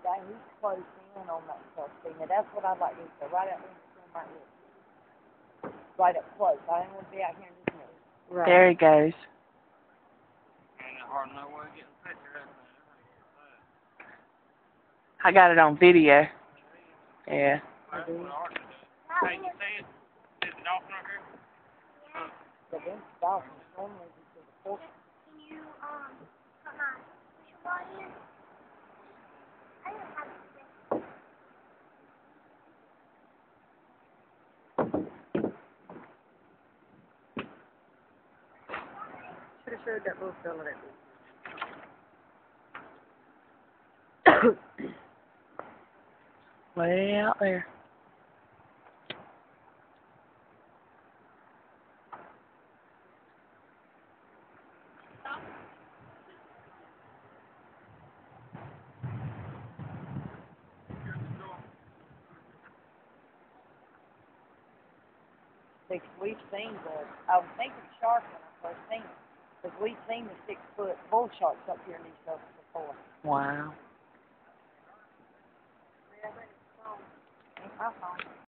That he's closed in on that stuff. See, now that's what I'd like to do. So right out there in my ear. Right up close. I didn't want to be out here in this middle. Right. There he goes. Ain't hard no way of getting a picture of I got it on video. Yeah. that. Hey, you see it? See the dolphin right here? But then dolphins normally be to the porch. Can you, put my push rod in? I don't have it. Should have showed that little fella that. Way out there. Because we've seen I was thinking shark when I first seen it. Because we've seen the 6-foot bull sharks up here in these circles before. Wow. Ain't my phone.